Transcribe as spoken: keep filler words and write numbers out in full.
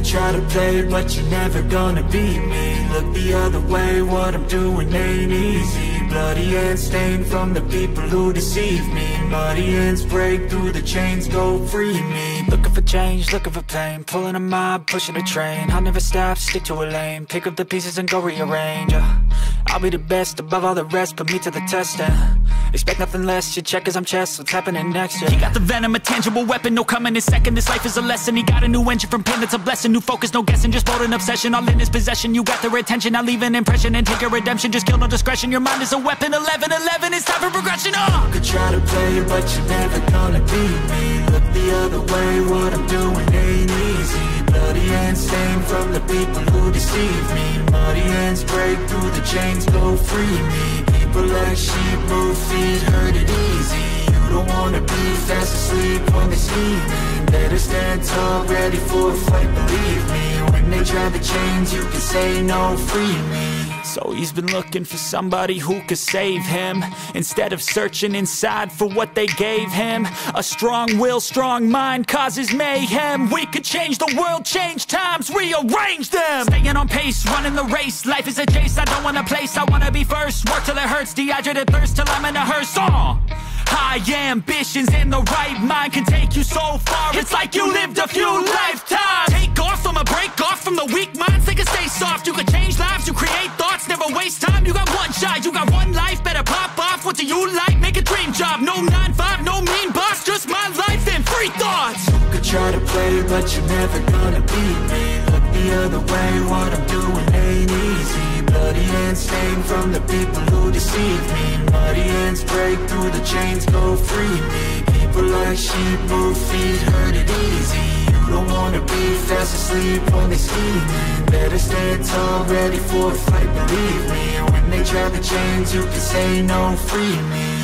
could try to play, but you're never gonna beat me. Look the other way, what I'm doing ain't easy. Bloody hands stained from the people who deceive me. Muddy hands break through the chains, go free me. Looking for change, looking for pain, pulling a mob, pushing a train. I'll never stop, stick to a lane, pick up the pieces and go rearrange. uh, I'll be the best above all the rest, put me to the test and expect nothing less, you check as I'm chess, what's happening next, yeah. He got the venom, a tangible weapon, no coming in second. This life is a lesson, he got a new engine from pain that's a blessing. New focus, no guessing, just bold and obsession, all in his possession. You got their attention, I'll leave an impression and take your redemption. Just kill, no discretion, your mind is a weapon. Eleven, eleven, it's time for progression, oh! You could try to play, but you're never gonna beat me. Look the other way, what I'm doing ain't easy. Bloody hands stained from the people who deceive me. Muddy hands break through the chains, go free me. People like sheep move feet, hurt it easy. You don't wanna be fast asleep when they see me. Better stand tall, ready for a fight, believe me. When they try the chains, you can say no, free me. So he's been looking for somebody who could save him, instead of searching inside for what they gave him. A strong will, strong mind causes mayhem. We could change the world, change times, rearrange them. Staying on pace, running the race. Life is a chase, I don't want a place, I wanna be first. Work till it hurts, dehydrated thirst till I'm in a hearse. uh. High ambitions and the right mind can take you so far. It's like you lived a few lifetimes. Take off from a break off from the weak minds, they can stay soft. You can change lives, you create thoughts, never waste time. You got one shot, you got one life, better pop off. What do you like? Make a dream job. No nine five, no mean boss, just my life and free thoughts. You could try to play, but you're never gonna beat me. Look the other way, what I'm doing ain't easy. Bloody hands stained from the people who deceive me. Muddy hands break through the chains, go free me. People like sheep move feet, hurt it easy. You don't wanna be fast asleep when they see me. Better stand tall, ready for a fight, believe me. When they try the chains, you can say no, free me.